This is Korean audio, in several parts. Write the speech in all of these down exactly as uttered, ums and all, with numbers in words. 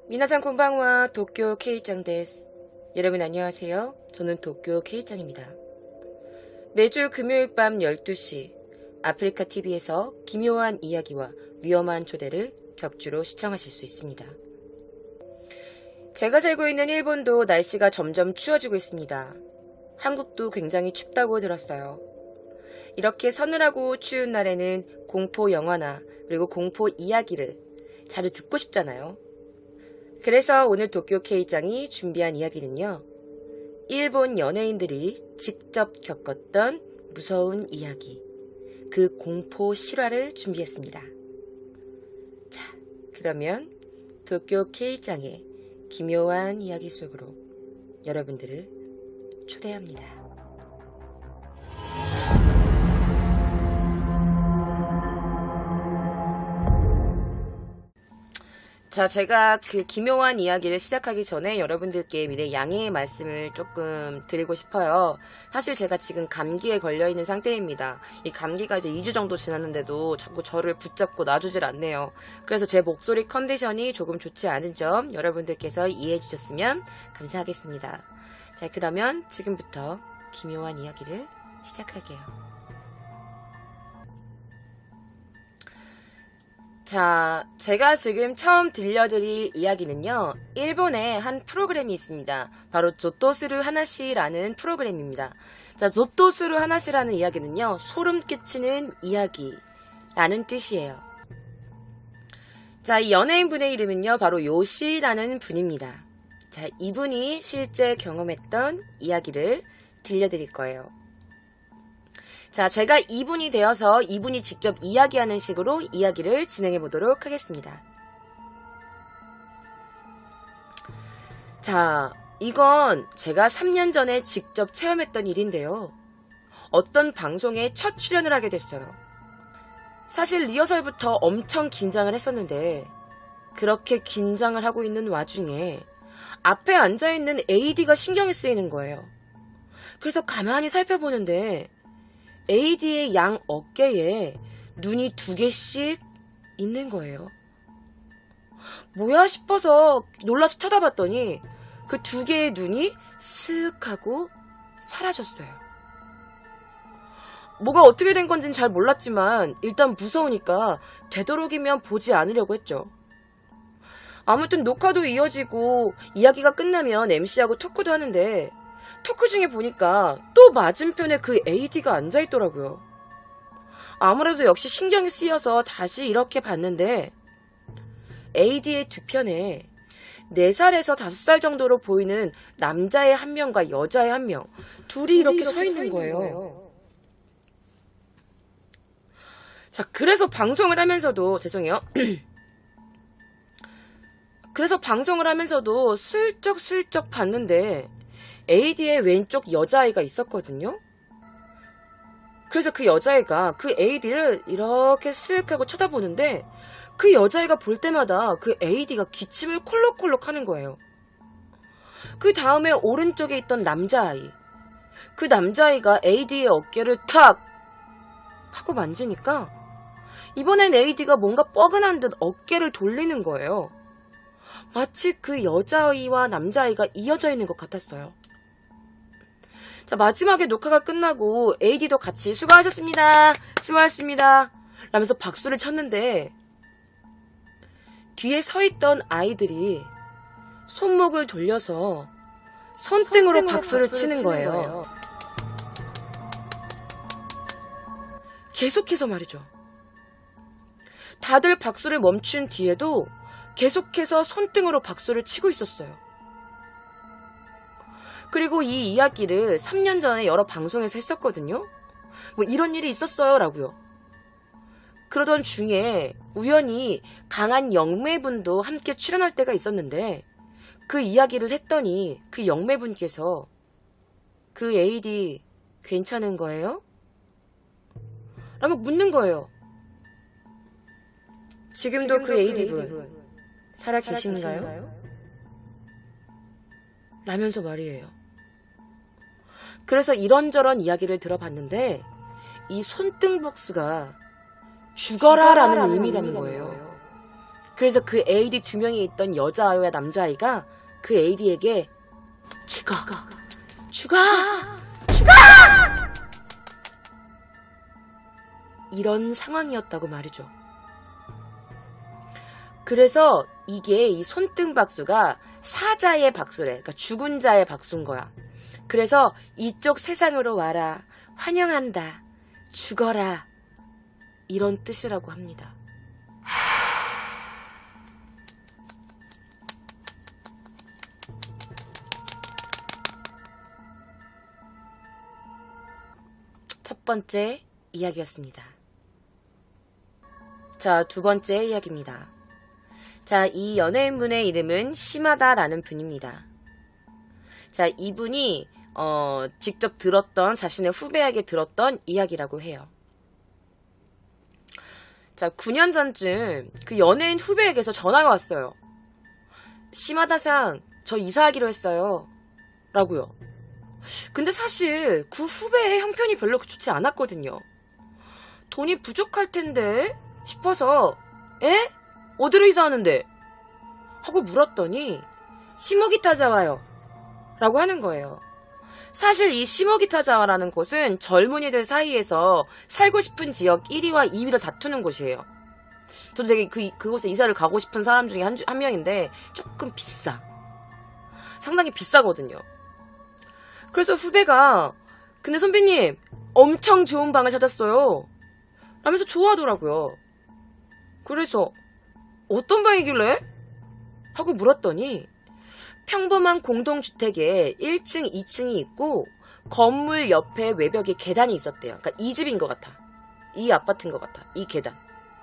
미나상 콘방와 도쿄 K짱 데스. 여러분 안녕하세요. 저는 도쿄 K짱입니다. 매주 금요일 밤 열두 시 아프리카티비에서 기묘한 이야기와 위험한 조대를 격주로 시청하실 수 있습니다. 제가 살고 있는 일본도 날씨가 점점 추워지고 있습니다. 한국도 굉장히 춥다고 들었어요. 이렇게 서늘하고 추운 날에는 공포 영화나 그리고 공포 이야기를 자주 듣고 싶잖아요. 그래서 오늘 도쿄 K짱이 준비한 이야기는요. 일본 연예인들이 직접 겪었던 무서운 이야기, 그 공포 실화를 준비했습니다. 자, 그러면 도쿄 K짱의 기묘한 이야기 속으로 여러분들을 초대합니다. 자, 제가 그 기묘한 이야기를 시작하기 전에 여러분들께 미리 양해의 말씀을 조금 드리고 싶어요. 사실 제가 지금 감기에 걸려있는 상태입니다. 이 감기가 이제 이 주 정도 지났는데도 자꾸 저를 붙잡고 놔주질 않네요. 그래서 제 목소리 컨디션이 조금 좋지 않은 점 여러분들께서 이해해 주셨으면 감사하겠습니다. 자, 그러면 지금부터 기묘한 이야기를 시작할게요. 자, 제가 지금 처음 들려드릴 이야기는요, 일본의 한 프로그램이 있습니다. 바로 조토스루 하나시라는 프로그램입니다. 자, 조토스루 하나시라는 이야기는요, 소름 끼치는 이야기라는 뜻이에요. 자, 이 연예인분의 이름은요, 바로 요시라는 분입니다. 자, 이분이 실제 경험했던 이야기를 들려드릴 거예요. 자, 제가 이분이 되어서 이분이 직접 이야기하는 식으로 이야기를 진행해 보도록 하겠습니다. 자, 이건 제가 삼 년 전에 직접 체험했던 일인데요. 어떤 방송에 첫 출연을 하게 됐어요. 사실 리허설부터 엄청 긴장을 했었는데 그렇게 긴장을 하고 있는 와중에 앞에 앉아있는 에이디가 신경이 쓰이는 거예요. 그래서 가만히 살펴보는데 에이디의 양 어깨에 눈이 두 개씩 있는 거예요. 뭐야 싶어서 놀라서 쳐다봤더니 그 두 개의 눈이 슥 하고 사라졌어요. 뭐가 어떻게 된 건지는 잘 몰랐지만 일단 무서우니까 되도록이면 보지 않으려고 했죠. 아무튼 녹화도 이어지고 이야기가 끝나면 엠씨하고 토크도 하는데 토크 중에 보니까 또 맞은편에 그 에이디가 앉아있더라고요. 아무래도 역시 신경이 쓰여서 다시 이렇게 봤는데 에이디의 두 편에 네 살에서 다섯 살 정도로 보이는 남자의 한 명과 여자의 한 명, 둘이 이렇게 서 있는 거예요. 자, 그래서 방송을 하면서도 죄송해요. 그래서 방송을 하면서도 슬쩍슬쩍 봤는데 에이디의 왼쪽 여자아이가 있었거든요. 그래서 그 여자아이가 그 에이디를 이렇게 쓱 하고 쳐다보는데 그 여자아이가 볼 때마다 그 에이디가 기침을 콜록콜록 하는 거예요. 그 다음에 오른쪽에 있던 남자아이, 그 남자아이가 에이디의 어깨를 탁 하고 만지니까 이번엔 에이디가 뭔가 뻐근한 듯 어깨를 돌리는 거예요. 마치 그 여자아이와 남자아이가 이어져 있는 것 같았어요. 자, 마지막에 녹화가 끝나고 에이디도 같이 수고하셨습니다. 수고하셨습니다. 라면서 박수를 쳤는데 뒤에 서 있던 아이들이 손목을 돌려서 손등으로, 손등으로 박수를, 박수를 치는, 치는 거예요. 거예요. 계속해서 말이죠. 다들 박수를 멈춘 뒤에도 계속해서 손등으로 박수를 치고 있었어요. 그리고 이 이야기를 삼 년 전에 여러 방송에서 했었거든요. 뭐 이런 일이 있었어요 라고요. 그러던 중에 우연히 강한 영매분도 함께 출연할 때가 있었는데 그 이야기를 했더니 그 영매분께서 그 에이디 괜찮은 거예요? 라고 묻는 거예요. 지금도, 지금도 그 에이디분 살아 계신가요? 라면서 말이에요. 그래서 이런저런 이야기를 들어봤는데 이 손등 박수가 죽어라 라는 의미라는 거예요. 그래서 그 에이디 두 명이 있던 여자아이와 남자아이가 그 에이디에게 죽어, 죽어, 죽어! 이런 상황이었다고 말이죠. 그래서 이게 이 손등 박수가 사자의 박수래. 그러니까 죽은 자의 박수인 거야. 그래서 이쪽 세상으로 와라. 환영한다. 죽어라. 이런 뜻이라고 합니다. 첫 번째 이야기였습니다. 자, 두 번째 이야기입니다. 자, 이 연예인분의 이름은 시마다라는 분입니다. 자, 이분이 어, 직접 들었던, 자신의 후배에게 들었던 이야기라고 해요. 자, 구 년 전쯤 그 연예인 후배에게서 전화가 왔어요. 시마다상, 저 이사하기로 했어요. 라고요. 근데 사실 그 후배의 형편이 별로 좋지 않았거든요. 돈이 부족할 텐데 싶어서 에? 어디로 이사하는데? 하고 물었더니 시모기타자와요. 라고 하는 거예요. 사실 이 시모기타자와라는 곳은 젊은이들 사이에서 살고 싶은 지역 일 위와 이 위를 다투는 곳이에요. 저도 되게 그, 그곳에 이사를 가고 싶은 사람 중에 한, 한 명인데 조금 비싸. 상당히 비싸거든요. 그래서 후배가 근데 선배님 엄청 좋은 방을 찾았어요. 라면서 좋아하더라고요. 그래서 어떤 방이길래? 하고 물었더니 평범한 공동주택에 일 층, 이 층이 있고 건물 옆에 외벽에 계단이 있었대요. 그러니까 이 집인 것 같아. 이 아파트인 것 같아. 이 계단.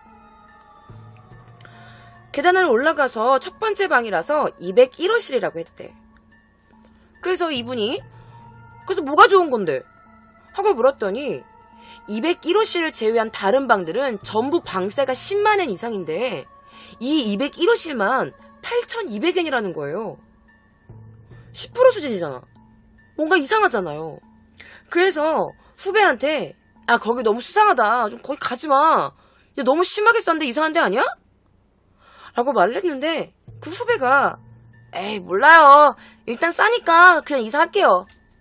계단을 올라가서 첫 번째 방이라서 이백일 호실이라고 했대. 그래서 이분이 그래서 뭐가 좋은 건데? 하고 물었더니 이백일 호실을 제외한 다른 방들은 전부 방세가 십만 엔 이상인데 이 이백일 호실만 팔천이백 엔이라는 거예요. 십 퍼센트 수준이잖아. 뭔가 이상하잖아요. 그래서 후배한테 아 거기 너무 수상하다. 좀 거기 가지마. 야, 너무 심하게 싼데 이상한 데 아니야? 라고 말을 했는데 그 후배가 에이 몰라요. 일단 싸니까 그냥 이사할게요.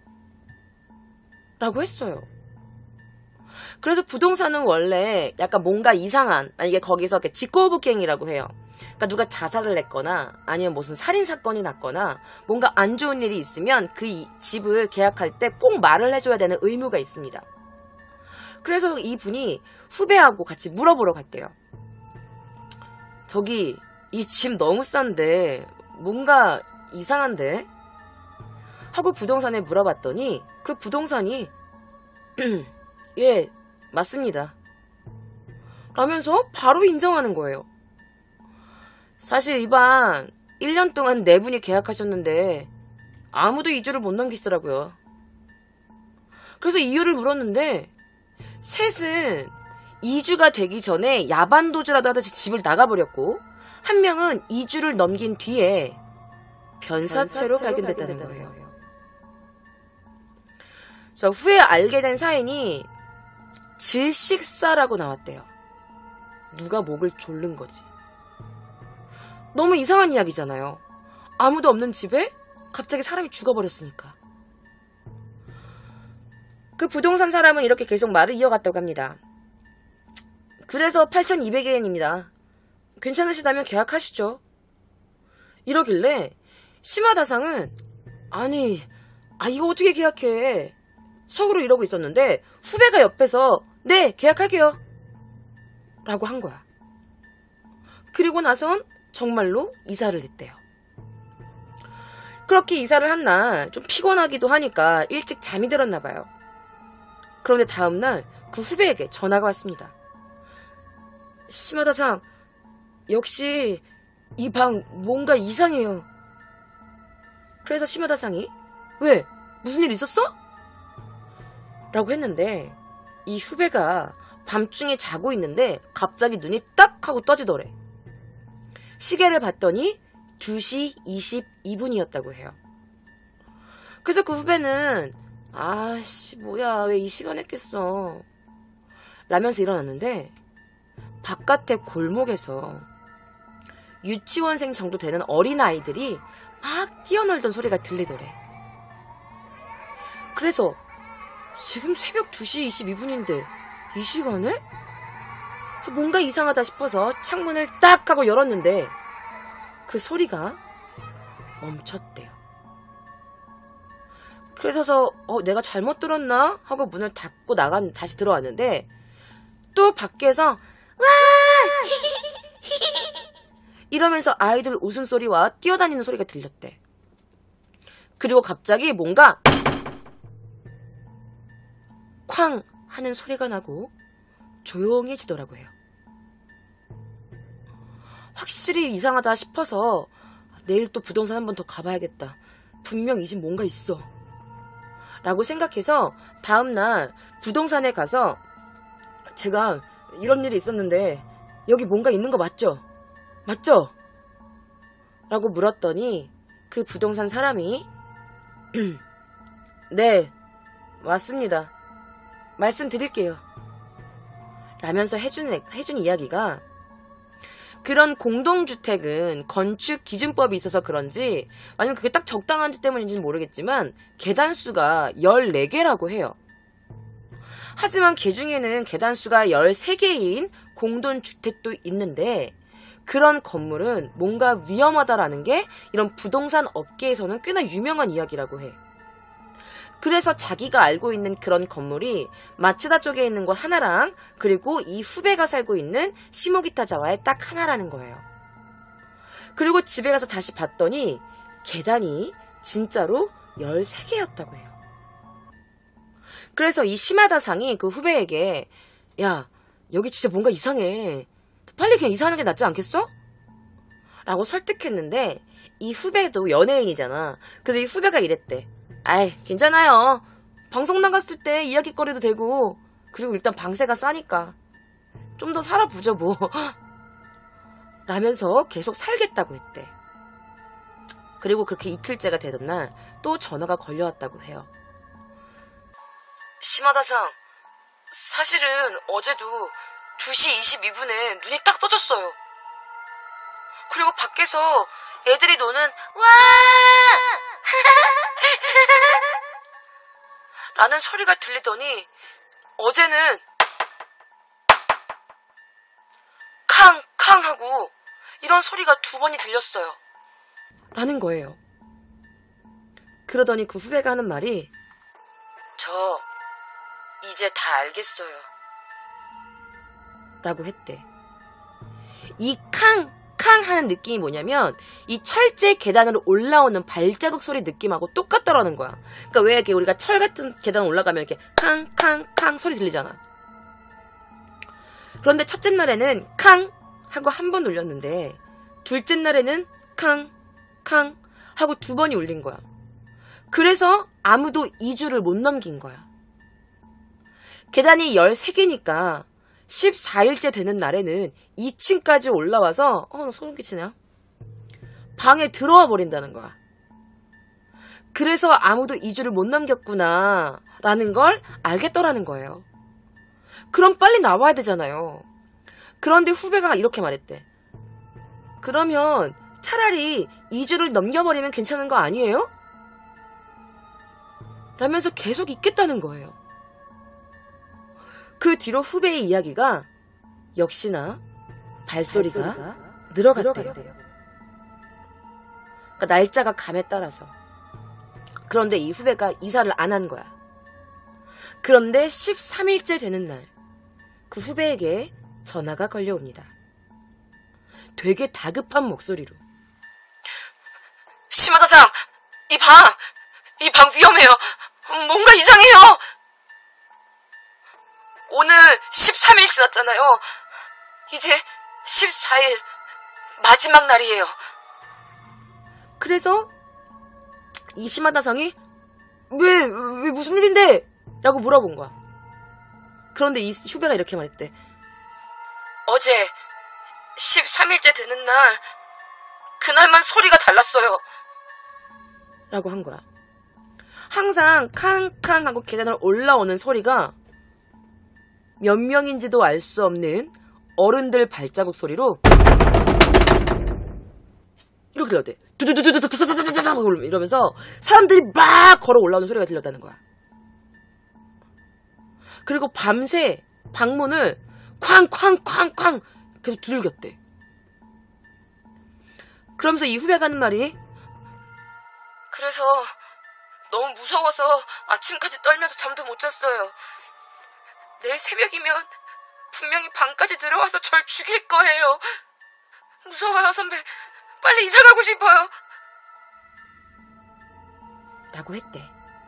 라고 했어요. 그래서 부동산은 원래 약간 뭔가 이상한, 만약에 거기서 직고부갱이라고 해요. 그러니까 누가 자살을 했거나 아니면 무슨 살인사건이 났거나 뭔가 안 좋은 일이 있으면 그 집을 계약할 때 꼭 말을 해줘야 되는 의무가 있습니다. 그래서 이분이 후배하고 같이 물어보러 갔대요. 저기 이 집 너무 싼데 뭔가 이상한데? 하고 부동산에 물어봤더니 그 부동산이 예 맞습니다 라면서 바로 인정하는 거예요. 사실 이 방 일 년 동안 네 분이 계약하셨는데 아무도 이주를 못 넘기시더라고요. 그래서 이유를 물었는데 셋은 이주가 되기 전에 야반도주라도 하듯이 집을 나가버렸고 한 명은 이주를 넘긴 뒤에 변사체로 발견됐다는 거예요. 저 후에 알게 된 사인이 질식사라고 나왔대요. 누가 목을 졸른 거지. 너무 이상한 이야기잖아요. 아무도 없는 집에 갑자기 사람이 죽어버렸으니까. 그 부동산 사람은 이렇게 계속 말을 이어갔다고 합니다. 그래서 팔천이백 엔입니다. 괜찮으시다면 계약하시죠. 이러길래 시마다상은 아니 아 이거 어떻게 계약해. 속으로 이러고 있었는데 후배가 옆에서 네 계약할게요 라고 한 거야. 그리고 나선 정말로 이사를 했대요. 그렇게 이사를 한 날 좀 피곤하기도 하니까 일찍 잠이 들었나 봐요. 그런데 다음날 그 후배에게 전화가 왔습니다. 시마다상 역시 이 방 뭔가 이상해요. 그래서 시마다상이 왜? 무슨 일 있었어? 라고 했는데 이 후배가 밤중에 자고 있는데 갑자기 눈이 딱 하고 떠지더래. 시계를 봤더니 두 시 이십이 분이었다고 해요. 그래서 그 후배는 아씨 뭐야 왜 이 시간에 깼어 라면서 일어났는데 바깥의 골목에서 유치원생 정도 되는 어린아이들이 막 뛰어놀던 소리가 들리더래. 그래서 지금 새벽 두 시 이십이 분인데 이 시간에? 뭔가 이상하다 싶어서 창문을 딱 하고 열었는데 그 소리가 멈췄대요. 그래서 어, 내가 잘못 들었나? 하고 문을 닫고 나간 다시 들어왔는데 또 밖에서 와! 이러면서 아이들 웃음소리와 뛰어다니는 소리가 들렸대. 그리고 갑자기 뭔가 쾅 하는 소리가 나고 조용해지더라고 해요. 확실히 이상하다 싶어서 내일 또 부동산 한 번 더 가봐야겠다. 분명 이 집 뭔가 있어. 라고 생각해서 다음날 부동산에 가서 제가 이런 일이 있었는데 여기 뭔가 있는 거 맞죠? 맞죠? 라고 물었더니 그 부동산 사람이 네, 맞습니다. 말씀드릴게요. 라면서 해준, 해준 이야기가 그런 공동주택은 건축 기준법이 있어서 그런지 아니면 그게 딱 적당한지 때문인지는 모르겠지만 계단수가 열네 개라고 해요. 하지만 그 중에는 계단수가 열세 개인 공동주택도 있는데 그런 건물은 뭔가 위험하다라는 게 이런 부동산 업계에서는 꽤나 유명한 이야기라고 해. 그래서 자기가 알고 있는 그런 건물이 마츠다 쪽에 있는 곳 하나랑 그리고 이 후배가 살고 있는 시모기타자와의 딱 하나라는 거예요. 그리고 집에 가서 다시 봤더니 계단이 진짜로 열세 개였다고 해요. 그래서 이 시마다상이 그 후배에게 야, 여기 진짜 뭔가 이상해. 빨리 그냥 이사하는 게 낫지 않겠어? 라고 설득했는데 이 후배도 연예인이잖아. 그래서 이 후배가 이랬대. 아이, 괜찮아요. 방송 나갔을 때 이야기거리도 되고 그리고 일단 방세가 싸니까 좀 더 살아보죠 뭐. 라면서 계속 살겠다고 했대. 그리고 그렇게 이틀째가 되던 날 또 전화가 걸려왔다고 해요. 시마다상, 사실은 어제도 두 시 이십이 분에 눈이 딱 떠졌어요. 그리고 밖에서 애들이 노는 와! 라는 소리가 들리더니 어제는 캉캉 하고 이런 소리가 두 번이 들렸어요. 라는 거예요. 그러더니 그 후배가 하는 말이 저 이제 다 알겠어요. 라고 했대. 이 캉, 캉 하는 느낌이 뭐냐면 이 철제 계단으로 올라오는 발자국 소리 느낌하고 똑같더라는 거야. 그러니까 왜 이렇게 우리가 철 같은 계단 올라가면 이렇게 캉, 캉, 캉 소리 들리잖아. 그런데 첫째 날에는 캉 하고 한 번 울렸는데 둘째 날에는 캉, 캉 하고 두 번이 울린 거야. 그래서 아무도 이 주를 못 넘긴 거야. 계단이 열세 개니까 십사 일째 되는 날에는 이 층까지 올라와서 어, 나 소름 끼치냐? 방에 들어와 버린다는 거야. 그래서 아무도 이 주를 못 넘겼구나 라는 걸 알겠더라는 거예요. 그럼 빨리 나와야 되잖아요. 그런데 후배가 이렇게 말했대. 그러면 차라리 이 주를 넘겨버리면 괜찮은 거 아니에요? 라면서 계속 있겠다는 거예요. 그 뒤로 후배의 이야기가 역시나 발소리가, 발소리가 늘어갔대요. 늘어갔대요. 그러니까 날짜가 감에 따라서. 그런데 이 후배가 이사를 안 한 거야. 그런데 십삼 일째 되는 날 그 후배에게 전화가 걸려옵니다. 되게 다급한 목소리로. 시마다상, 이 방, 이 방 위험해요. 뭔가 이상해요. 오늘 십삼 일 지났잖아요. 이제 십사 일 마지막 날이에요. 그래서 이 시마다상이 왜, 왜 무슨 일인데? 라고 물어본 거야. 그런데 이 후배가 이렇게 말했대. 어제 십삼 일째 되는 날 그날만 소리가 달랐어요. 라고 한 거야. 항상 캉캉 하고 계단을 올라오는 소리가 몇 명인지도 알 수 없는 어른들 발자국 소리로 소리가 들렸대. 두두두두두두두두두두 이러면서 사람들이 막 걸어 올라오는 소리가 들렸다는 거야. 그리고 밤새 방문을 쾅쾅쾅쾅 계속 두들겼대. 그러면서 이 후배가 하는 말이, 그래서 너무 무서워서 아침까지 떨면서 잠도 못 잤어요. 내일 새벽이면 분명히 방까지 들어와서 절 죽일 거예요. 무서워요, 선배. 빨리 이사 가고 싶어요. 라고 했대.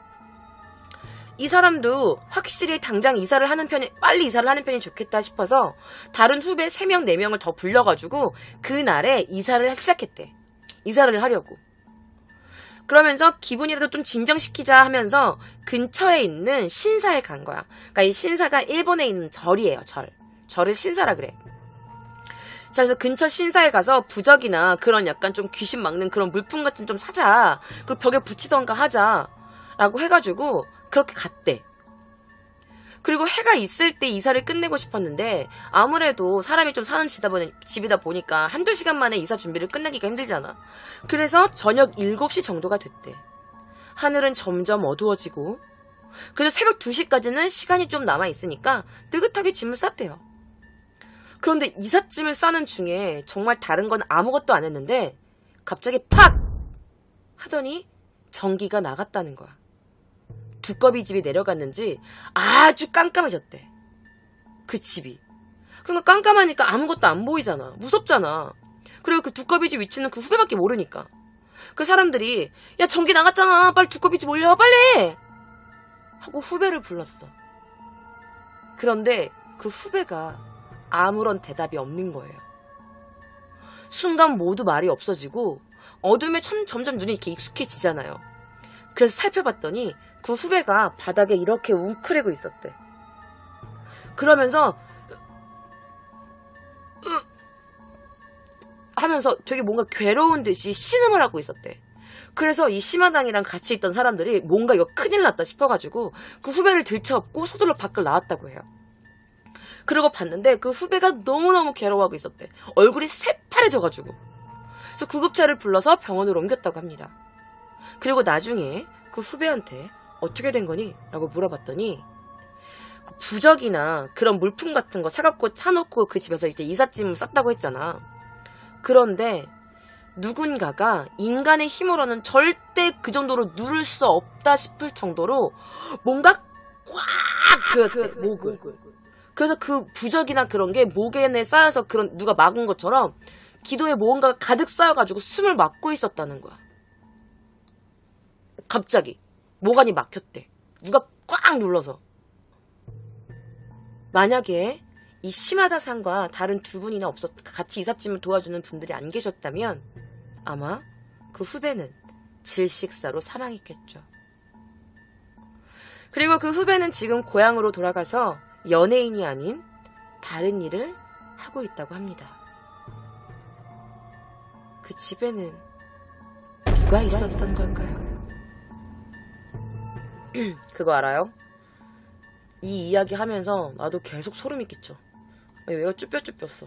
이 사람도 확실히 당장 이사를 하는 편이, 빨리 이사를 하는 편이 좋겠다 싶어서 다른 후배 세 명, 네 명을 더 불러가지고 그날에 이사를 시작했대. 이사를 하려고. 그러면서 기분이라도 좀 진정시키자 하면서 근처에 있는 신사에 간 거야. 그러니까 이 신사가 일본에 있는 절이에요, 절. 절을 신사라 그래. 자, 그래서 근처 신사에 가서 부적이나 그런 약간 좀 귀신 막는 그런 물품 같은 좀 사자. 그리고 벽에 붙이던가 하자. 라고 해가지고 그렇게 갔대. 그리고 해가 있을 때 이사를 끝내고 싶었는데 아무래도 사람이 좀 사는 집이다 보니까 한두 시간 만에 이사 준비를 끝내기가 힘들잖아. 그래서 저녁 일곱 시 정도가 됐대. 하늘은 점점 어두워지고, 그래서 새벽 두 시까지는 시간이 좀 남아있으니까 느긋하게 짐을 쌌대요. 그런데 이삿짐을 싸는 중에 정말 다른 건 아무것도 안 했는데 갑자기 팍! 하더니 전기가 나갔다는 거야. 두꺼비 집이 내려갔는지 아주 깜깜해졌대. 그 집이. 그러니까 깜깜하니까 아무것도 안 보이잖아. 무섭잖아. 그리고 그 두꺼비 집 위치는 그 후배밖에 모르니까. 그 사람들이, 야, 전기 나갔잖아. 빨리 두꺼비 집 올려. 빨리! 하고 후배를 불렀어. 그런데 그 후배가 아무런 대답이 없는 거예요. 순간 모두 말이 없어지고 어둠에 점, 점점 눈이 이렇게 익숙해지잖아요. 그래서 살펴봤더니 그 후배가 바닥에 이렇게 웅크리고 있었대. 그러면서 하면서 되게 뭔가 괴로운 듯이 신음을 하고 있었대. 그래서 이 심화당이랑 같이 있던 사람들이 뭔가 이거 큰일 났다 싶어가지고 그 후배를 들쳐업고 서둘러 밖을 나왔다고 해요. 그러고 봤는데 그 후배가 너무너무 괴로워하고 있었대. 얼굴이 새파래져가지고. 그래서 구급차를 불러서 병원으로 옮겼다고 합니다. 그리고 나중에 그 후배한테 어떻게 된 거니? 라고 물어봤더니 그 부적이나 그런 물품 같은 거 사갖고 사놓고 그 집에서 이제 이삿짐을 쌌다고 했잖아. 그런데 누군가가 인간의 힘으로는 절대 그 정도로 누를 수 없다 싶을 정도로 뭔가 꽉 조였대, 목을. 그래서 그 부적이나 그런 게 목에 쌓여서 그런 누가 막은 것처럼 기도에 뭔가가 가득 쌓여가지고 숨을 막고 있었다는 거야. 갑자기 모관이 막혔대. 누가 꽉 눌러서. 만약에 이 시마다상과 다른 두 분이나 없었, 같이 이삿짐을 도와주는 분들이 안 계셨다면 아마 그 후배는 질식사로 사망했겠죠. 그리고 그 후배는 지금 고향으로 돌아가서 연예인이 아닌 다른 일을 하고 있다고 합니다. 그 집에는 누가 있었던 걸까요? 그거 알아요? 이 이야기 하면서 나도 계속 소름이 끼쳐. 얘가 쭈뼛쭈뼛어.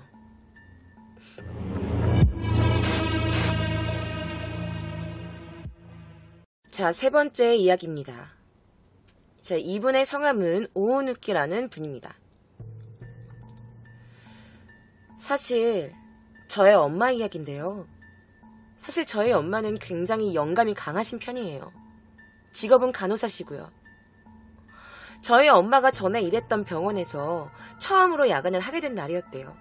자, 세 번째 이야기입니다. 자, 이분의 성함은 오우누키라는 분입니다. 사실 저의 엄마 이야기인데요. 사실 저희 엄마는 굉장히 영감이 강하신 편이에요. 직업은 간호사시고요. 저희 엄마가 전에 일했던 병원에서 처음으로 야근을 하게 된 날이었대요.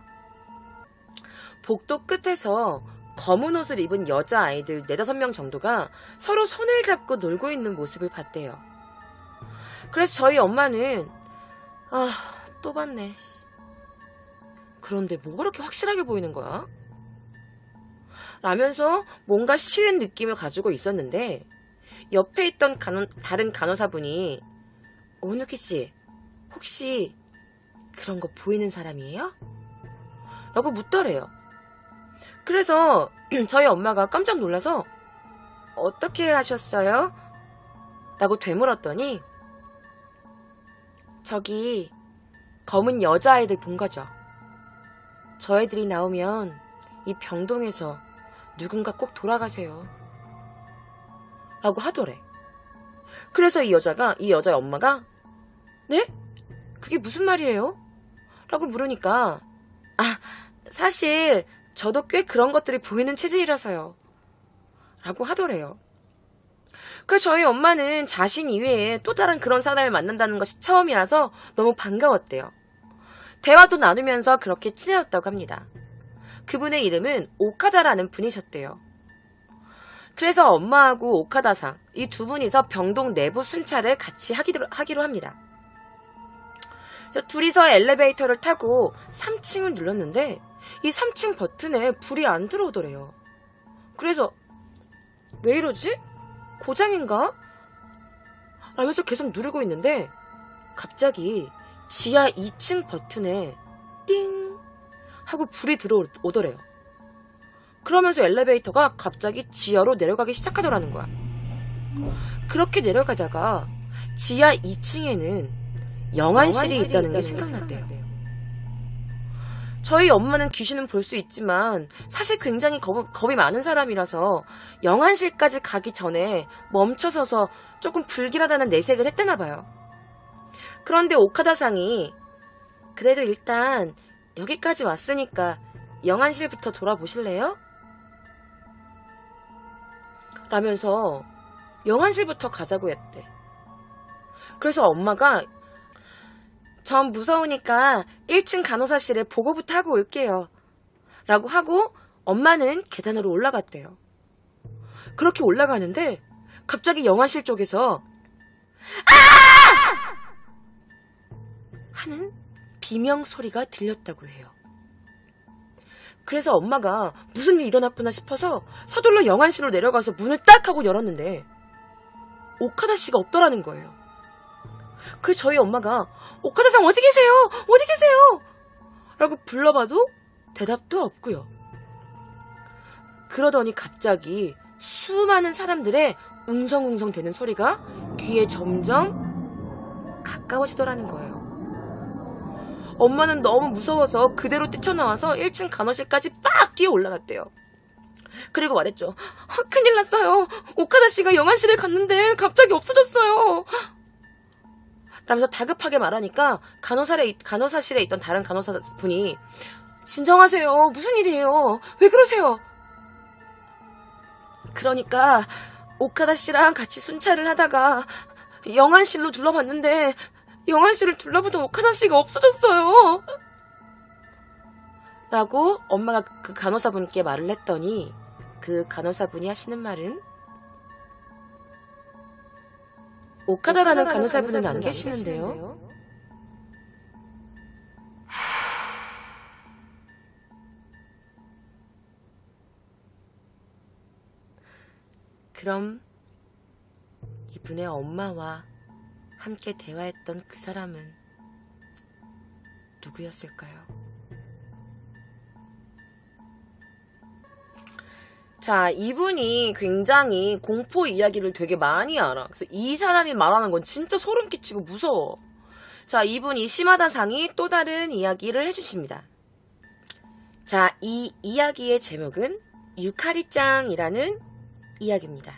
복도 끝에서 검은 옷을 입은 여자아이들 네다섯 명 정도가 서로 손을 잡고 놀고 있는 모습을 봤대요. 그래서 저희 엄마는 아, 또 봤네. 그런데 뭐가 그렇게 확실하게 보이는 거야? 라면서 뭔가 싫은 느낌을 가지고 있었는데 옆에 있던 간호, 다른 간호사분이 오누키씨, 혹시 그런 거 보이는 사람이에요? 라고 묻더래요. 그래서 저희 엄마가 깜짝 놀라서 어떻게 하셨어요? 라고 되물었더니 저기 검은 여자아이들 본 거죠. 저 애들이 나오면 이 병동에서 누군가 꼭 돌아가세요. 라고 하더래. 그래서 이 여자가, 이 여자의 엄마가 네? 그게 무슨 말이에요? 라고 물으니까 아, 사실 저도 꽤 그런 것들이 보이는 체질이라서요. 라고 하더래요. 그래서 저희 엄마는 자신 이외에 또 다른 그런 사람을 만난다는 것이 처음이라서 너무 반가웠대요. 대화도 나누면서 그렇게 친해졌다고 합니다. 그분의 이름은 오카다라는 분이셨대요. 그래서 엄마하고 오카다상, 이 두 분이서 병동 내부 순찰을 같이 하기로, 하기로 합니다. 둘이서 엘리베이터를 타고 삼 층을 눌렀는데 이 삼 층 버튼에 불이 안 들어오더래요. 그래서 왜 이러지? 고장인가? 라면서 계속 누르고 있는데 갑자기 지하 이 층 버튼에 띵 하고 불이 들어오더래요. 그러면서 엘리베이터가 갑자기 지하로 내려가기 시작하더라는 거야. 그렇게 내려가다가 지하 이 층에는 영안실이 있다는 게 생각났대요. 저희 엄마는 귀신은 볼 수 있지만 사실 굉장히 겁, 겁이 많은 사람이라서 영안실까지 가기 전에 멈춰서서 조금 불길하다는 내색을 했대나 봐요. 그런데 오카다상이 그래도 일단 여기까지 왔으니까 영안실부터 돌아보실래요? 라면서 영안실부터 가자고 했대. 그래서 엄마가 전 무서우니까 일 층 간호사실에 보고부터 하고 올게요. 라고 하고 엄마는 계단으로 올라갔대요. 그렇게 올라가는데 갑자기 영화실 쪽에서 아! 하는 비명 소리가 들렸다고 해요. 그래서 엄마가 무슨 일이 일어났구나 싶어서 서둘러 영안실로 내려가서 문을 딱 하고 열었는데 오카다 씨가 없더라는 거예요. 그래서 저희 엄마가 오카다상 어디 계세요? 어디 계세요? 라고 불러봐도 대답도 없고요. 그러더니 갑자기 수많은 사람들의 웅성웅성 되는 소리가 귀에 점점 가까워지더라는 거예요. 엄마는 너무 무서워서 그대로 뛰쳐나와서 일 층 간호실까지 빡 뛰어 올라갔대요. 그리고 말했죠. 아, 큰일 났어요. 오카다 씨가 영안실에 갔는데 갑자기 없어졌어요. 라면서 다급하게 말하니까 간호사에, 간호사실에 있던 다른 간호사분이 진정하세요. 무슨 일이에요? 왜 그러세요? 그러니까 오카다 씨랑 같이 순찰을 하다가 영안실로 둘러봤는데 영안실을 둘러보던 오카다 씨가 없어졌어요. 라고 엄마가 그 간호사분께 말을 했더니 그 간호사분이 하시는 말은 오카다라는 간호사분은 안 계시는데요. 그럼 이분의 엄마와 함께 대화했던 그 사람은 누구였을까요? 자, 이분이 굉장히 공포 이야기를 되게 많이 알아. 그래서 이 사람이 말하는 건 진짜 소름 끼치고 무서워. 자, 이분이 시마다상이 또 다른 이야기를 해주십니다. 자, 이 이야기의 제목은 유카리짱이라는 이야기입니다.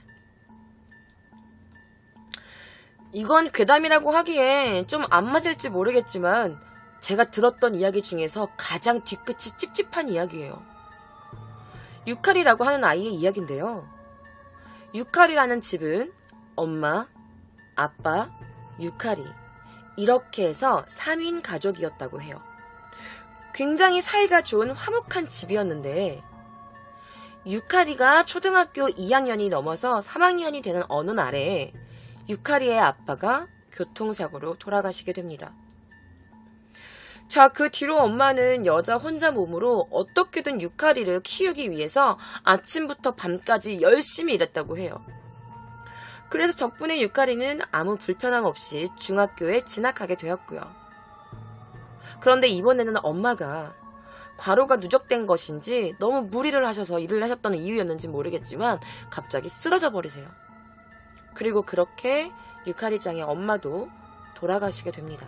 이건 괴담이라고 하기에 좀 안 맞을지 모르겠지만 제가 들었던 이야기 중에서 가장 뒤끝이 찝찝한 이야기예요. 유카리라고 하는 아이의 이야기인데요. 유카리라는 집은 엄마, 아빠, 유카리 이렇게 해서 삼 인 가족이었다고 해요. 굉장히 사이가 좋은 화목한 집이었는데 유카리가 초등학교 이 학년이 넘어서 삼 학년이 되는 어느 날에 유카리의 아빠가 교통사고로 돌아가시게 됩니다. 자, 그 뒤로 엄마는 여자 혼자 몸으로 어떻게든 유카리를 키우기 위해서 아침부터 밤까지 열심히 일했다고 해요. 그래서 덕분에 유카리는 아무 불편함 없이 중학교에 진학하게 되었고요. 그런데 이번에는 엄마가 과로가 누적된 것인지 너무 무리를 하셔서 일을 하셨던 이유였는지 모르겠지만 갑자기 쓰러져 버리세요. 그리고 그렇게 유카리짱의 엄마도 돌아가시게 됩니다.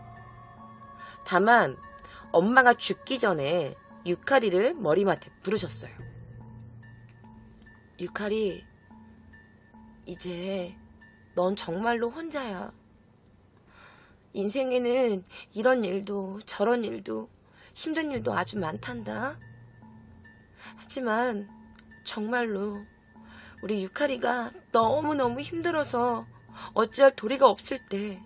다만 엄마가 죽기 전에 유카리를 머리맡에 부르셨어요. 유칼이, 이제 넌 정말로 혼자야. 인생에는 이런 일도 저런 일도 힘든 일도 아주 많단다. 하지만 정말로 우리 유칼이가 너무너무 힘들어서 어찌할 도리가 없을 때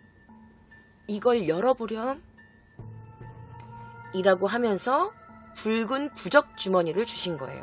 이걸 열어보렴 이라고 하면서 붉은 부적 주머니를 주신 거예요.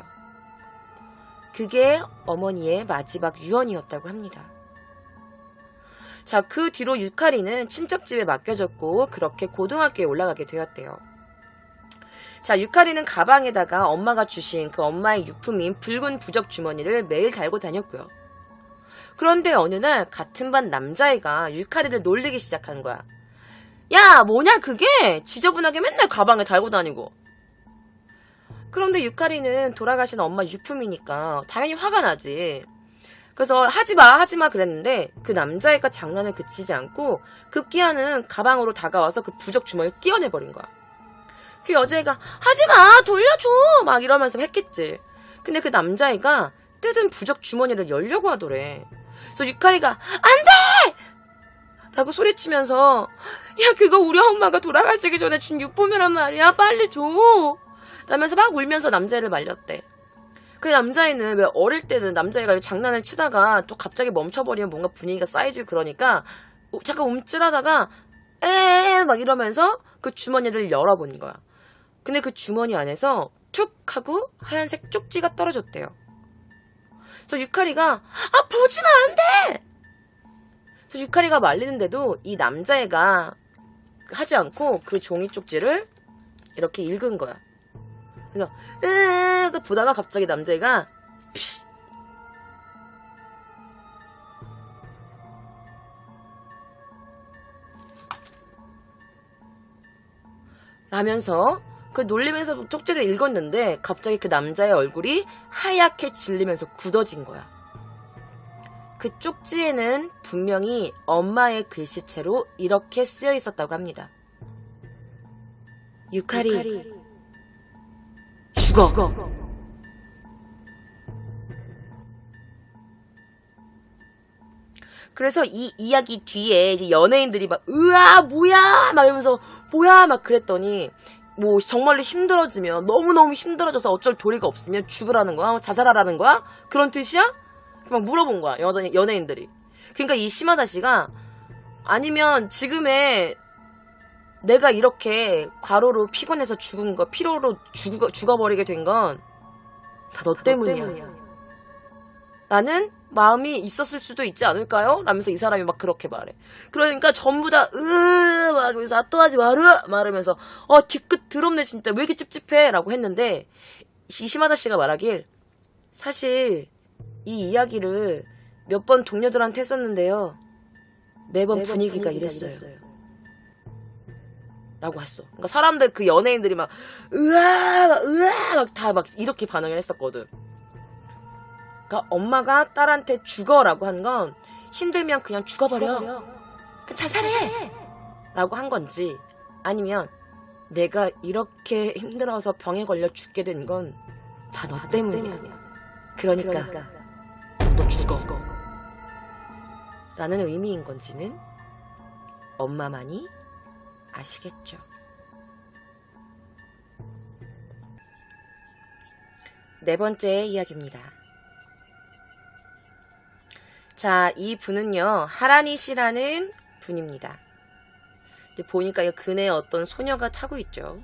그게 어머니의 마지막 유언이었다고 합니다. 자, 그 뒤로 유칼이는 친척집에 맡겨졌고 그렇게 고등학교에 올라가게 되었대요. 자, 유칼이는 가방에다가 엄마가 주신 그 엄마의 유품인 붉은 부적 주머니를 매일 달고 다녔고요. 그런데 어느 날 같은 반 남자애가 유칼이를 놀리기 시작한 거야. 야, 뭐냐 그게? 지저분하게 맨날 가방에 달고 다니고. 그런데 유칼이는 돌아가신 엄마 유품이니까 당연히 화가 나지. 그래서 하지마 하지마 그랬는데 그 남자애가 장난을 그치지 않고 급기야는 가방으로 다가와서 그 부적 주머니를 띄어내버린 거야. 그 여자애가 하지마 돌려줘 막 이러면서 했겠지. 근데 그 남자애가 뜯은 부적 주머니를 열려고 하더래. 그래서 유칼이가 안돼! 라고 소리치면서 야 그거 우리 엄마가 돌아가시기 전에 준 유품이란 말이야 빨리 줘 라면서 막 울면서 남자애를 말렸대. 그 남자애는 왜 어릴 때는 남자애가 장난을 치다가 또 갑자기 멈춰버리면 뭔가 분위기가 쌓이지고 그러니까 잠깐 움찔하다가 에에 막 이러면서 그 주머니를 열어본 거야. 근데 그 주머니 안에서 툭 하고 하얀색 쪽지가 떨어졌대요. 그래서 유칼이가 아 보지마 안돼! 그래서 유칼이가 말리는데도 이 남자애가 하지 않고 그 종이 쪽지를 이렇게 읽은 거야. 그래서 으으으 보다가 갑자기 남자애가 피시 라면서 그 놀리면서 쪽지를 읽었는데 갑자기 그 남자의 얼굴이 하얗게 질리면서 굳어진 거야. 그 쪽지에는 분명히 엄마의 글씨체로 이렇게 쓰여 있었다고 합니다. 유칼이, 유칼이 죽어. 죽어. 그래서 이 이야기 뒤에 이제 연예인들이 막 으아 뭐야 막 이러면서 뭐야 막 그랬더니 뭐 정말로 힘들어지면 너무너무 힘들어져서 어쩔 도리가 없으면 죽으라는 거야? 자살하라는 거야? 그런 뜻이야? 막 물어본 거야 연예, 연예인들이. 그러니까 이 시마다 씨가 아니면 지금의 내가 이렇게 과로로 피곤해서 죽은 거 피로로 죽어, 죽어버리게 된 건 다 너 때문이야 라는 마음이 있었을 수도 있지 않을까요? 라면서 이 사람이 막 그렇게 말해. 그러니까 전부 다 으 막 하면서 또 하지 마라 말하면서 어 뒤끝 더럽네 진짜 왜 이렇게 찝찝해 라고 했는데 이시마다 씨가 말하길 사실 이 이야기를 몇 번 동료들한테 했었는데요 매번, 매번 분위기가, 분위기가 이랬어요. 이랬어요 라고 했어. 그러니까 사람들 그 연예인들이 막 으아 막 으아 막 다 막 이렇게 반응을 했었거든. 그러니까 엄마가 딸한테 죽어라고 한 건 힘들면 그냥 죽어버려. 죽어버려. 그냥 자살해! 라고 한 건지 아니면 내가 이렇게 힘들어서 병에 걸려 죽게 된 건 다 너 때문이야. 그러니까, 그러니까 너 죽어. 라는 의미인 건지는 엄마만이 아시겠죠. 네 번째 이야기입니다. 자, 이 분은요, 하라니 씨라는 분입니다. 근데 보니까 이 그네에 어떤 소녀가 타고 있죠.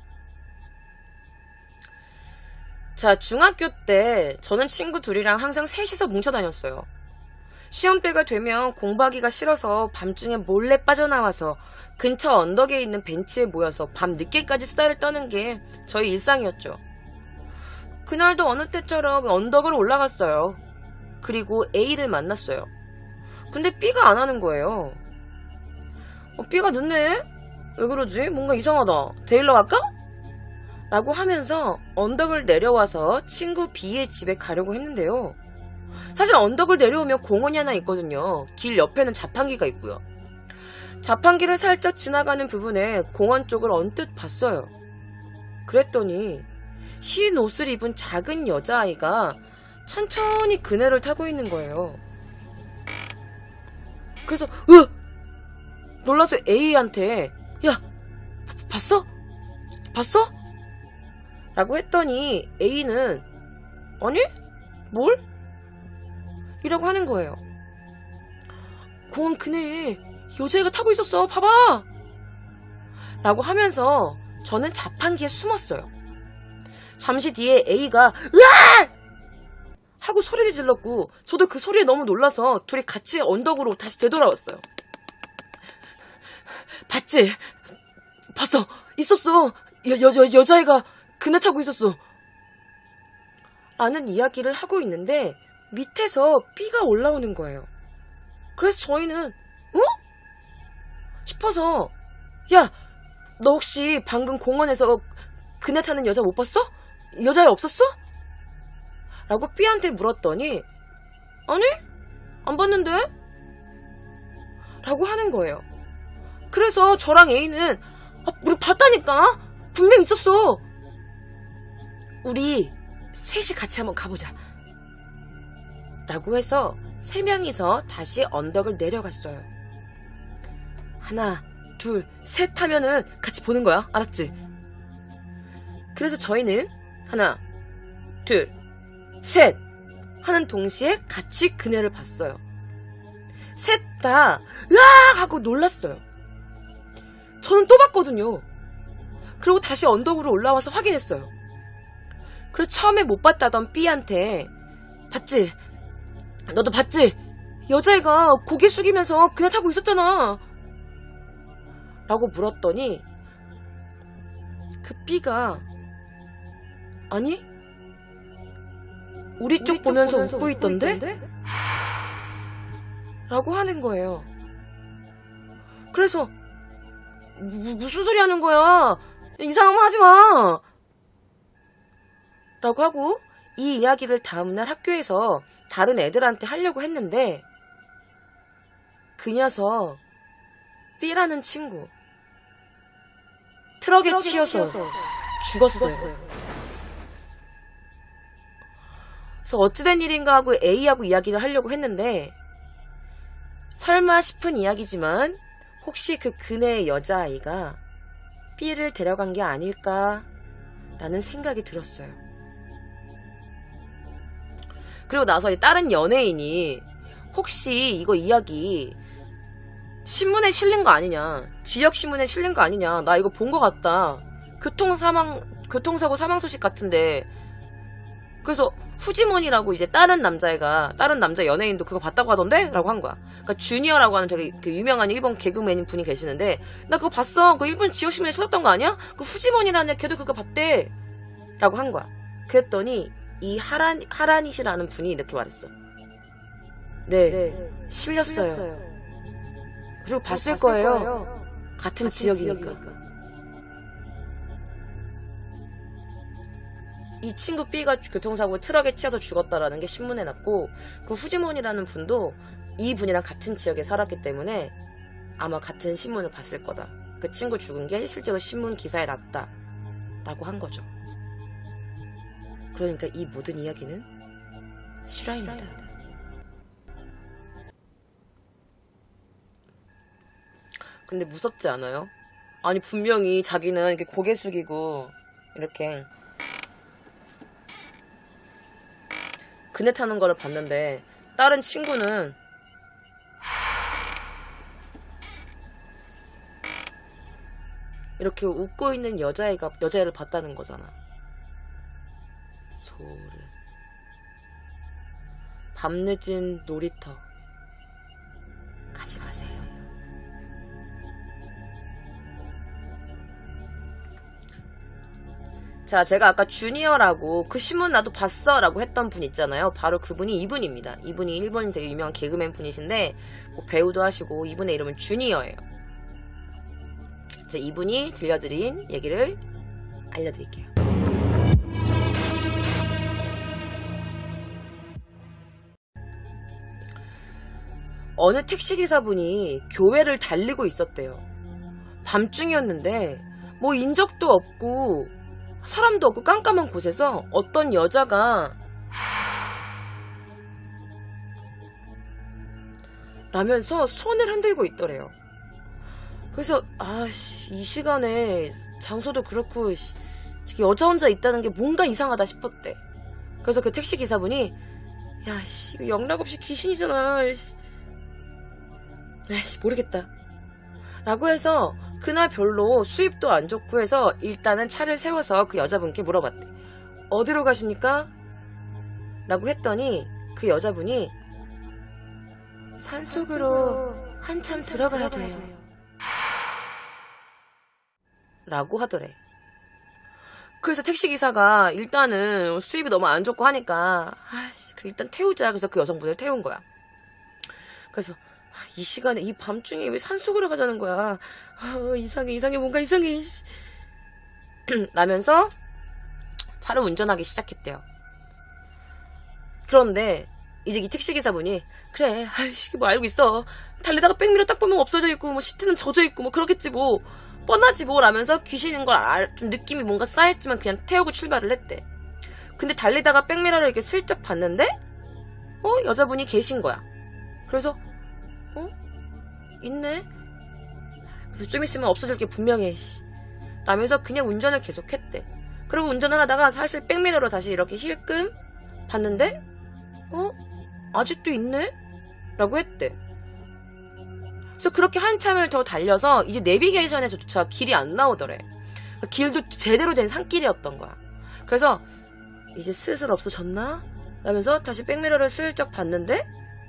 자, 중학교 때 저는 친구 둘이랑 항상 셋이서 뭉쳐 다녔어요. 시험 때가 되면 공부하기가 싫어서 밤중에 몰래 빠져나와서 근처 언덕에 있는 벤치에 모여서 밤 늦게까지 수다를 떠는 게 저희 일상이었죠. 그날도 어느 때처럼 언덕을 올라갔어요. 그리고 A를 만났어요. 근데 B가 안 하는 거예요. 어, B가 늦네? 왜 그러지? 뭔가 이상하다. 데리러 갈까? 라고 하면서 언덕을 내려와서 친구 B의 집에 가려고 했는데요. 사실 언덕을 내려오면 공원이 하나 있거든요. 길 옆에는 자판기가 있고요. 자판기를 살짝 지나가는 부분에 공원 쪽을 언뜻 봤어요. 그랬더니 흰 옷을 입은 작은 여자아이가 천천히 그네를 타고 있는 거예요. 그래서 으! 놀라서 A한테 야 봤어? 봤어? 라고 했더니 A는 아니? 뭘? 이라고 하는 거예요. 공원 그네 여자애가 타고 있었어. 봐봐! 라고 하면서 저는 자판기에 숨었어요. 잠시 뒤에 A가 으아! 하고 소리를 질렀고 저도 그 소리에 너무 놀라서 둘이 같이 언덕으로 다시 되돌아왔어요. 봤지? 봤어. 있었어. 여, 여, 여, 여자애가 그네 타고 있었어. 라는 이야기를 하고 있는데 밑에서 B가 올라오는 거예요. 그래서 저희는 어? 싶어서 야, 너 혹시 방금 공원에서 그네 타는 여자 못 봤어? 여자애 없었어? 라고 B한테 물었더니 아니? 안 봤는데? 라고 하는 거예요. 그래서 저랑 A는 아, 우리 봤다니까? 분명 있었어. 우리 셋이 같이 한번 가보자. 라고 해서 세 명이서 다시 언덕을 내려갔어요. 하나, 둘, 셋 하면은 같이 보는 거야. 알았지? 그래서 저희는 하나, 둘, 셋 하는 동시에 같이 그네를 봤어요. 셋 다 으악 하고 놀랐어요. 저는 또 봤거든요. 그리고 다시 언덕으로 올라와서 확인했어요. 그래서 처음에 못 봤다던 B한테 봤지? 너도 봤지? 여자애가 고개 숙이면서 그네 타고 있었잖아. 라고 물었더니 그 B가 아니? 우리 쪽 우리 보면서, 보면서 웃고, 웃고 있던데? 있던데? 라고 하는 거예요. 그래서 무, 무슨 소리 하는 거야? 이상한 거 하지 마! 라고 하고 이 이야기를 다음날 학교에서 다른 애들한테 하려고 했는데 그 녀석 B라는 친구 트럭에, 트럭에 치여서, 치여서 죽었어요. 죽었어요. 그래서 어찌된 일인가 하고 A하고 이야기를 하려고 했는데 설마 싶은 이야기지만 혹시 그 그네의 여자아이가 B를 데려간 게 아닐까 라는 생각이 들었어요. 그리고 나서 다른 연예인이 혹시 이거 이야기 신문에 실린 거 아니냐, 지역신문에 실린 거 아니냐, 나 이거 본 거 같다, 교통사망, 교통사고 사망 소식 같은데. 그래서 후지몬이라고 이제 다른 남자애가, 다른 남자 연예인도 그거 봤다고 하던데? 라고 한 거야. 그러니까 주니어라고 하는 되게 그 유명한 일본 개그맨 분이 계시는데 나 그거 봤어. 그 일본 지역신문에 실렸던 거 아니야? 그 후지몬이라는 애 걔도 그거 봤대. 라고 한 거야. 그랬더니 이 하란, 하라니시라는 분이 이렇게 말했어. 네, 네 실렸어요. 실렸어요. 그리고 봤을, 봤을 거예요. 거예요. 같은, 같은 지역이니까. 지역이니까. 이 친구 B가 교통사고에 트럭에 치여서 죽었다라는 게 신문에 났고 그 후지몬이라는 분도 이 분이랑 같은 지역에 살았기 때문에 아마 같은 신문을 봤을 거다. 그 친구 죽은 게 실제로 신문 기사에 났다 라고 한 거죠. 그러니까 이 모든 이야기는 실화입니다. 근데 무섭지 않아요? 아니 분명히 자기는 이렇게 고개 숙이고 이렇게 그네 타는 거를 봤는데 다른 친구는 이렇게 웃고 있는 여자애가 여자애를 봤다는 거잖아. 소름. 밤늦은 놀이터 가지 마세요. 자, 제가 아까 주니어라고 그 신문 나도 봤어 라고 했던 분 있잖아요. 바로 그분이 이분입니다. 이분이 일본 되게 유명한 개그맨 분이신데 뭐 배우도 하시고 이분의 이름은 주니어예요. 이제 이분이 들려드린 얘기를 알려드릴게요. 어느 택시기사분이 교회를 달리고 있었대요. 밤중이었는데 뭐 인적도 없고 사람도 없고 깜깜한 곳에서 어떤 여자가 라면서 손을 흔들고 있더래요. 그래서 아씨 이 시간에 장소도 그렇고 씨, 여자 혼자 있다는 게 뭔가 이상하다 싶었대. 그래서 그 택시 기사분이 야씨 이거 영락없이 귀신이잖아. 에이씨 모르겠다 라고 해서 그날 별로 수입도 안 좋고 해서 일단은 차를 세워서 그 여자분께 물어봤대. 어디로 가십니까? 라고 했더니 그 여자분이 산속으로 한참 들어가야 돼요 라고 하더래. 그래서 택시기사가 일단은 수입이 너무 안 좋고 하니까 아씨 일단 태우자. 그래서 그 여성분을 태운 거야. 그래서 이 시간에 이 밤중에 왜 산속으로 가자는 거야. 아, 이상해 이상해 뭔가 이상해 라면서 차를 운전하기 시작했대요. 그런데 이제 이 택시기사분이 그래 아이씨 뭐 알고 있어. 달리다가 백미러 딱 보면 없어져 있고 뭐 시트는 젖어 있고 뭐 그렇겠지 뭐 뻔하지 뭐 라면서 귀신인 걸 알, 좀 느낌이 뭔가 쌓였지만 그냥 태우고 출발을 했대. 근데 달리다가 백미러를 이렇게 슬쩍 봤는데 어? 여자분이 계신 거야. 그래서 어? 있네? 좀 있으면 없어질 게 분명해 씨. 라면서 그냥 운전을 계속했대. 그리고 운전을 하다가 사실 백미러로 다시 이렇게 힐끔 봤는데 어? 아직도 있네? 라고 했대. 그래서 그렇게 한참을 더 달려서 이제 내비게이션에서조차 길이 안 나오더래. 그러니까 길도 제대로 된 산길이었던 거야. 그래서 이제 슬슬 없어졌나? 라면서 다시 백미러를 슬쩍 봤는데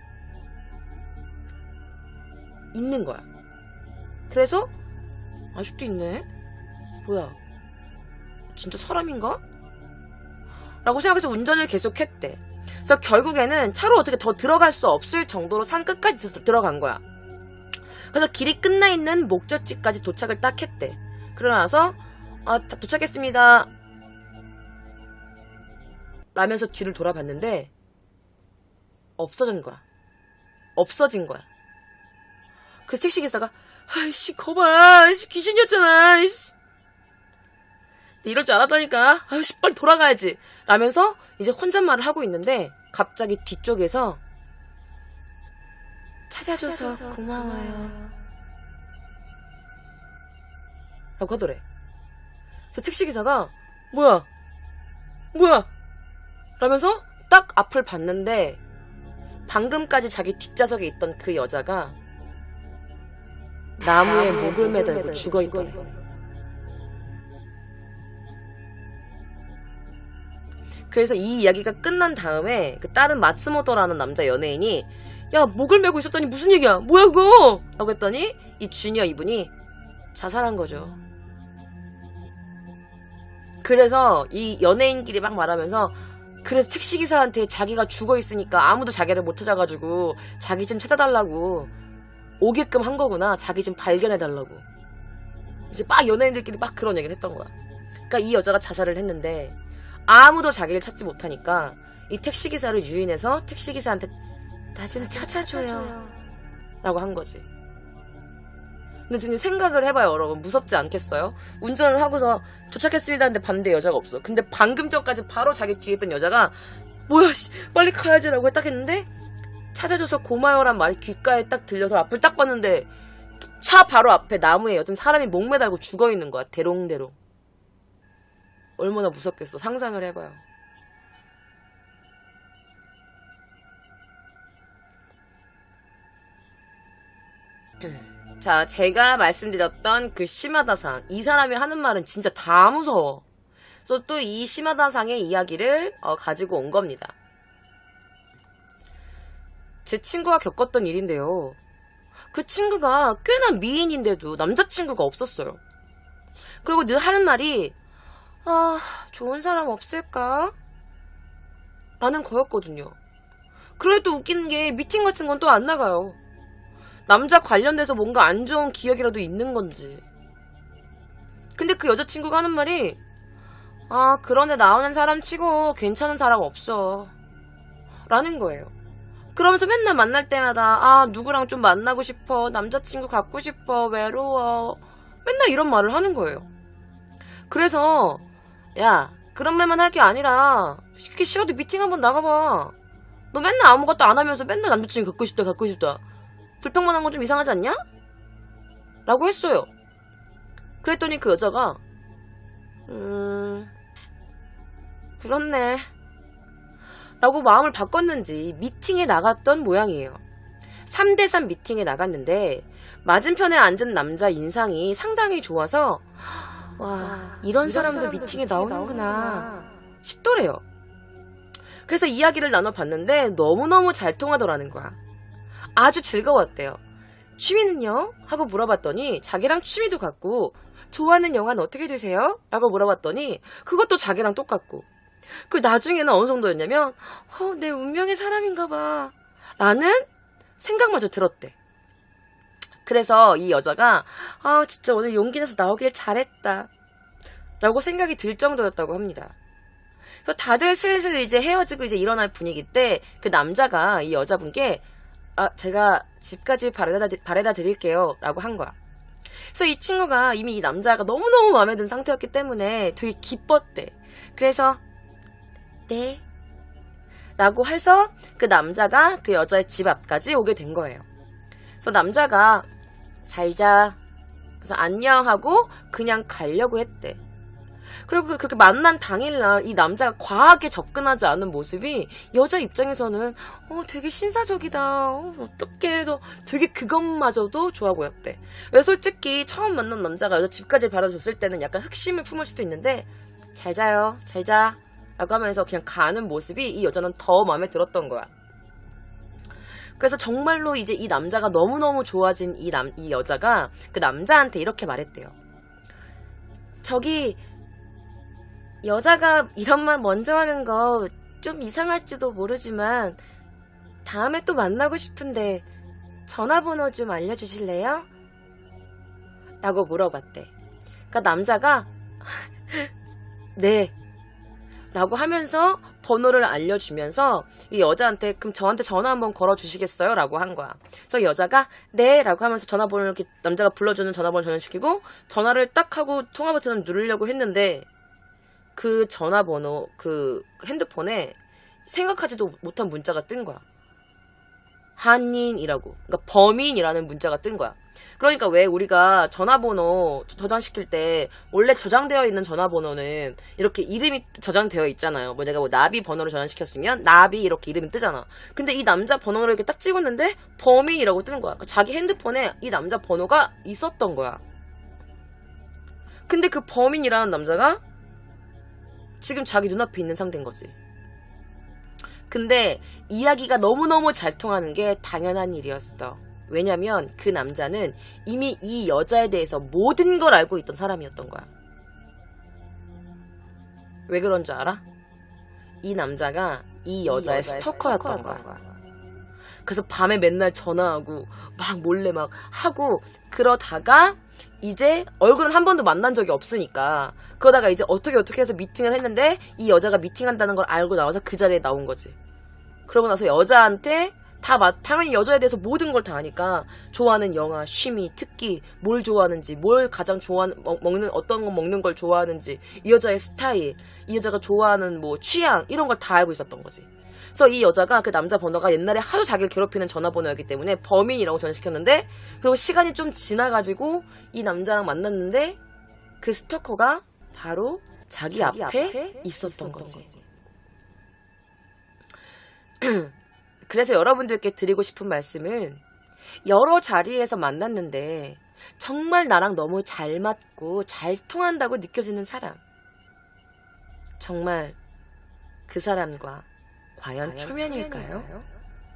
있는 거야. 그래서 아직도 있네? 뭐야? 진짜 사람인가? 라고 생각해서 운전을 계속했대. 그래서 결국에는 차로 어떻게 더 들어갈 수 없을 정도로 산 끝까지 들어간 거야. 그래서 길이 끝나 있는 목적지까지 도착을 딱 했대. 그러고 나서 아, 도착했습니다 라면서 뒤를 돌아봤는데 없어진 거야. 없어진 거야. 그래서 택시기사가 아이씨 거봐 아이씨 귀신이었잖아 아이씨 이럴 줄 알았다니까 아이씨 빨리 돌아가야지 라면서 이제 혼잣말을 하고 있는데 갑자기 뒤쪽에서 찾아줘서, 찾아줘서 고마워요. 고마워요 라고 하더래. 그래서 택시기사가 뭐야 뭐야 라면서 딱 앞을 봤는데 방금까지 자기 뒷좌석에 있던 그 여자가 나무에 목을 매달고 죽어있더래. 그래서 이 이야기가 끝난 다음에 그 다른 마츠모토라는 남자 연예인이 야 목을 메고 있었더니 무슨 얘기야 뭐야 그거 라고 했더니 이 주니어 이분이 자살한 거죠. 그래서 이 연예인끼리 막 말하면서 그래서 택시기사한테 자기가 죽어있으니까 아무도 자기를 못 찾아가지고 자기 좀 찾아달라고 오게끔 한 거구나. 자기 좀 발견해달라고. 이제 막 연예인들끼리 막 그런 얘기를 했던 거야. 그러니까 이 여자가 자살을 했는데 아무도 자기를 찾지 못하니까 이 택시기사를 유인해서 택시기사한테 나 좀 찾아줘요 라고 한 거지. 근데 진짜 생각을 해봐요 여러분. 무섭지 않겠어요? 운전을 하고서 도착했습니다 하는데 반대 여자가 없어. 근데 방금 전까지 바로 자기 뒤에 있던 여자가 뭐야 씨 빨리 가야지 라고 딱 했는데 찾아줘서 고마워란 말이 귓가에 딱 들려서 앞을 딱 봤는데 차 바로 앞에 나무에 어떤 사람이 목 매달고 죽어있는 거야. 대롱대롱. 얼마나 무섭겠어. 상상을 해봐요. 자, 제가 말씀드렸던 그 시마다상, 이 사람이 하는 말은 진짜 다 무서워. 그래서 또 이 시마다상의 이야기를 어, 가지고 온 겁니다. 제 친구가 겪었던 일인데요. 그 친구가 꽤나 미인인데도 남자친구가 없었어요. 그리고 늘 하는 말이 아, 좋은 사람 없을까? 라는 거였거든요. 그래도 웃기는 게 미팅 같은 건 또 안 나가요. 남자 관련돼서 뭔가 안 좋은 기억이라도 있는 건지. 근데 그 여자친구가 하는 말이 아, 그런데 나오는 사람 치고 괜찮은 사람 없어 라는 거예요. 그러면서 맨날 만날 때마다 아, 누구랑 좀 만나고 싶어, 남자친구 갖고 싶어, 외로워, 맨날 이런 말을 하는 거예요. 그래서 야, 그런 말만 할 게 아니라 그렇게 싫어도 미팅 한번 나가봐. 너 맨날 아무것도 안 하면서 맨날 남자친구 갖고 싶다 갖고 싶다 불평만 건 좀 이상하지 않냐? 라고 했어요. 그랬더니 그 여자가 음... 그렇네 라고 마음을 바꿨는지 미팅에 나갔던 모양이에요. 삼 대 삼 미팅에 나갔는데 맞은편에 앉은 남자 인상이 상당히 좋아서 와, 와 이런, 이런 사람도, 사람도 미팅에, 미팅에 나오는구나, 나오는구나 싶더래요. 그래서 이야기를 나눠봤는데 너무너무 잘 통하더라는 거야. 아주 즐거웠대요. 취미는요? 하고 물어봤더니 자기랑 취미도 같고 좋아하는 영화는 어떻게 되세요? 라고 물어봤더니 그것도 자기랑 똑같고 그 나중에는 어느 정도였냐면 어, 내 운명의 사람인가 봐 라는 생각마저 들었대. 그래서 이 여자가 아 진짜 오늘 용기 내서 나오길 잘했다 라고 생각이 들 정도였다고 합니다. 다들 슬슬 이제 헤어지고 이제 일어날 분위기 때 그 남자가 이 여자분께 아 제가 집까지 바래다, 바래다 드릴게요 라고 한 거야. 그래서 이 친구가 이미 이 남자가 너무너무 마음에 든 상태였기 때문에 되게 기뻤대. 그래서 네 라고 해서 그 남자가 그 여자의 집 앞까지 오게 된 거예요. 그래서 남자가 잘 자 그래서 안녕하고 그냥 가려고 했대. 그리고 그렇게 만난 당일날 이 남자가 과하게 접근하지 않은 모습이 여자 입장에서는 어 되게 신사적이다. 어, 어떻게 더 되게 그것마저도 좋아 보였대. 왜 솔직히 처음 만난 남자가 여자 집까지 받아줬을 때는 약간 흑심을 품을 수도 있는데 잘 자요 잘 자 라고 하면서 그냥 가는 모습이 이 여자는 더 마음에 들었던 거야. 그래서 정말로 이제 이 남자가 너무너무 좋아진 이, 남, 이 여자가 그 남자한테 이렇게 말했대요. 저기 여자가 이런 말 먼저 하는 거 좀 이상할지도 모르지만 다음에 또 만나고 싶은데 전화번호 좀 알려주실래요? 라고 물어봤대. 그러니까 남자가 네 라고 하면서 번호를 알려주면서 이 여자한테 그럼 저한테 전화 한번 걸어주시겠어요? 라고 한 거야. 그래서 여자가 네 라고 하면서 전화번호를 이렇게 남자가 불러주는 전화번호 전화시키고 전화를 딱 하고 통화 버튼을 누르려고 했는데 그 전화번호 그 핸드폰에 생각하지도 못한 문자가 뜬 거야. 한인이라고. 그러니까 범인이라는 문자가 뜬 거야. 그러니까 왜 우리가 전화번호 저장시킬 때 원래 저장되어 있는 전화번호는 이렇게 이름이 저장되어 있잖아요. 뭐 내가 뭐 나비 번호를 저장시켰으면 나비 이렇게 이름이 뜨잖아. 근데 이 남자 번호를 이렇게 딱 찍었는데 범인이라고 뜨는 거야. 그러니까 자기 핸드폰에 이 남자 번호가 있었던 거야. 근데 그 범인이라는 남자가 지금 자기 눈앞에 있는 상태인 거지. 근데 이야기가 너무너무 잘 통하는 게 당연한 일이었어. 왜냐면 그 남자는 이미 이 여자에 대해서 모든 걸 알고 있던 사람이었던 거야. 왜 그런 줄 알아? 이 남자가 이 여자의, 이 여자의 스토커였던, 스토커였던 거야. 거야. 그래서 밤에 맨날 전화하고 막 몰래 막 하고 그러다가 이제 얼굴은 한 번도 만난 적이 없으니까 그러다가 이제 어떻게 어떻게 해서 미팅을 했는데 이 여자가 미팅한다는 걸 알고 나와서 그 자리에 나온 거지. 그러고 나서 여자한테 다 마, 당연히 여자에 대해서 모든 걸 다 아니까 좋아하는 영화, 취미, 특기, 뭘 좋아하는지, 뭘 가장 좋아하는 먹, 먹는 어떤 거 먹는 걸 좋아하는지, 이 여자의 스타일, 이 여자가 좋아하는 뭐 취향 이런 걸 다 알고 있었던 거지. 그래서 이 여자가 그 남자 번호가 옛날에 하도 자기를 괴롭히는 전화번호였기 때문에 범인이라고 전시켰는데 그리고 시간이 좀 지나가지고 이 남자랑 만났는데 그 스토커가 바로 자기, 자기 앞에, 앞에 있었던, 있었던 거지. 거지. 그래서 여러분들께 드리고 싶은 말씀은 여러 자리에서 만났는데 정말 나랑 너무 잘 맞고 잘 통한다고 느껴지는 사람, 정말 그 사람과 과연, 과연 초면일까요? 초면일까요?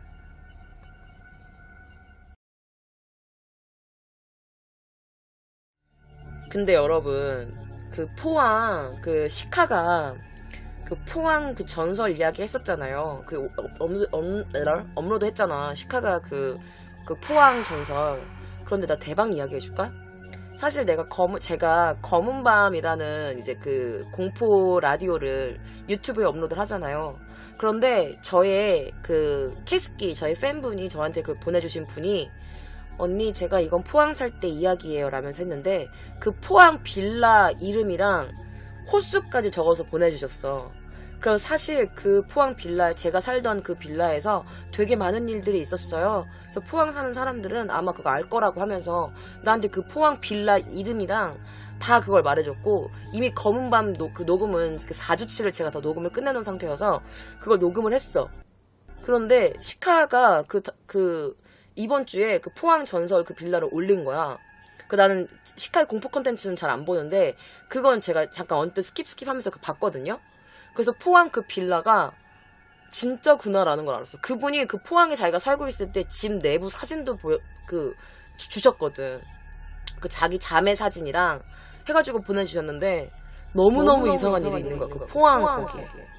근데 여러분 그 포항 그 시카가 그 포항 그 전설 이야기 했었잖아요. 그 업로드, 업로드 했잖아. 시카가 그, 그 포항 전설. 그런데 나 대박 이야기 해줄까? 사실 내가 검, 제가 검은 밤이라는 이제 그 공포 라디오를 유튜브에 업로드를 하잖아요. 그런데 저의 그 키스키, 저의 팬분이 저한테 그 보내주신 분이 언니 제가 이건 포항 살 때 이야기예요 라면서 했는데 그 포항 빌라 이름이랑 호수까지 적어서 보내주셨어. 그래서 사실 그 포항 빌라, 제가 살던 그 빌라에서 되게 많은 일들이 있었어요. 그래서 포항 사는 사람들은 아마 그거 알 거라고 하면서 나한테 그 포항 빌라 이름이랑 다 그걸 말해줬고, 이미 검은 밤 노, 그 녹음은 그 사 주치를 제가 다 녹음을 끝내놓은 상태여서 그걸 녹음을 했어. 그런데 시카가 그, 그 이번 주에 그 포항 전설 그 빌라를 올린 거야. 그 나는 시카의 공포 컨텐츠는 잘 안 보는데 그건 제가 잠깐 언뜻 스킵 스킵 하면서 그 봤거든요. 그래서 포항 그 빌라가 진짜구나라는 걸 알았어. 그분이 그 포항에 자기가 살고 있을 때 집 내부 사진도 보여, 그 주, 주셨거든. 그 자기 자매 사진이랑 해가지고 보내주셨는데 너무너무, 너무너무 이상한, 이상한 일이 있는 거야. 그 포항, 포항 거기에. 거기에.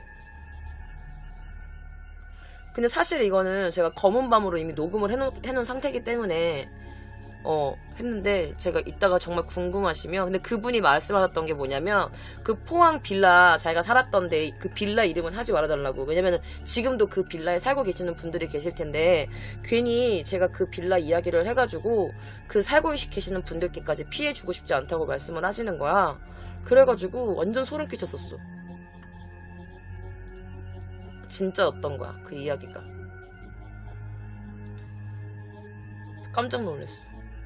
근데 사실 이거는 제가 검은 밤으로 이미 녹음을 해놓, 해놓은 상태이기 때문에 어 했는데, 제가 이따가 정말 궁금하시면, 근데 그분이 말씀하셨던 게 뭐냐면 그 포항 빌라 자기가 살았던데 그 빌라 이름은 하지 말아달라고. 왜냐면은 지금도 그 빌라에 살고 계시는 분들이 계실 텐데 괜히 제가 그 빌라 이야기를 해가지고 그 살고 계시는 분들께까지 피해주고 싶지 않다고 말씀을 하시는 거야. 그래가지고 완전 소름 끼쳤었어. 진짜였던 거야 그 이야기가. 깜짝 놀랐어.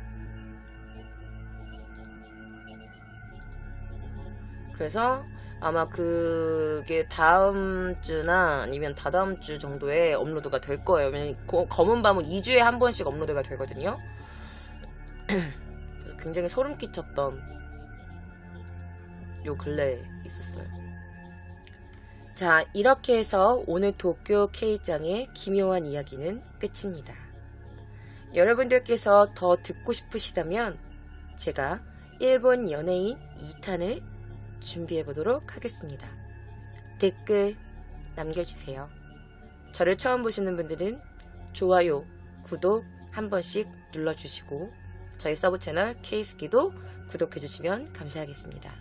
그래서 아마 그게 다음 주나 아니면 다다음 주 정도에 업로드가 될 거예요. 왜냐면 검은 밤은 이 주에 한 번씩 업로드가 되거든요. 굉장히 소름 끼쳤던 요 근래에 있었어요. 자, 이렇게 해서 오늘 도쿄 K장의 기묘한 이야기는 끝입니다. 여러분들께서 더 듣고 싶으시다면 제가 일본 연예인 이 탄을 준비해보도록 하겠습니다. 댓글 남겨주세요. 저를 처음 보시는 분들은 좋아요, 구독 한 번씩 눌러주시고 저희 서브 채널 K스키도 구독해주시면 감사하겠습니다.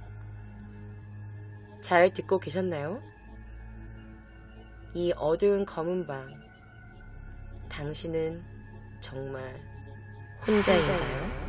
잘 듣고 계셨나요? 이 어두운 검은 밤, 당신은 정말 혼자인가요?